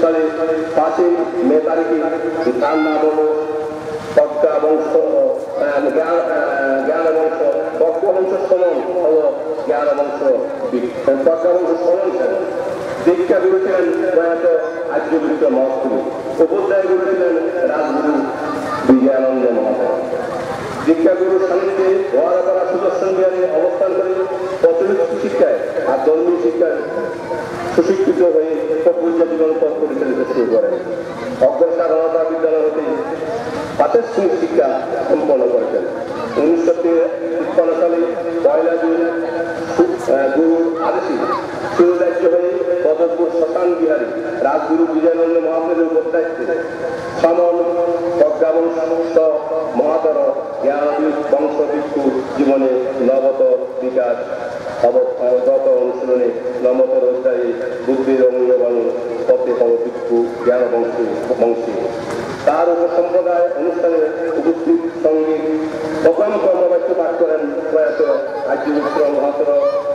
সালে 5ই মে তারিখে তার নাম হল প্রজ্ঞা বংশ জ্ঞান বংশ প্রজ্ঞা বংশ সলন হল জ্ঞান বংশ প্রজ্ঞা বংশ সলন দীক্ষা গুরু ছিলেন প্রয়াত আর্যবৃত্ত মহাপুরী উপাধ্যায় গুরু ছিলেন রাজগুরু বিজয়ানন্দ মহাশয় দীক্ষাগুরু সান্নিধ্যে ওয়ারাপাড়া সুদর্শন বিহারে অবস্থান করে প্রচলিত শিক্ষায় আর ধর্মীয় শিক্ষায় সুশিক্ষিত হয়ে প্রপূর্য জীবন পথ পরিচালিত শুরু করেন অগ্রসর রণতা বিদ্যালয় হতে প্রাতিষ্ঠানিক শিক্ষা সম্পন্ন করেছেন 1953 সালে 1 জুন গুরুর আদেশে শিরোধার্য হয়ে পদকপুর শ্মশান বিহারী রাজগুরু বিজয়ানন্দ মহাপুরের উপদায়িত্বে সমন প্রজ্ঞাবংশ মহাতর জ্ঞানবীর বংশ ভিক্ষু জীবনে নবতর বিকাশ অবগত অনুশীলনে নবতর অধ্যায়ে বুদ্ধির অমূল্যবান পথে পর ভিক্ষু জ্ঞান বংশী তার উপসম্প্রদায় অনুষ্ঠানে উপস্থিত সঙ্গে প্রথম কর্মবাক্য পাঠ করেন প্রয়াত আর্যমিত্র মহাতর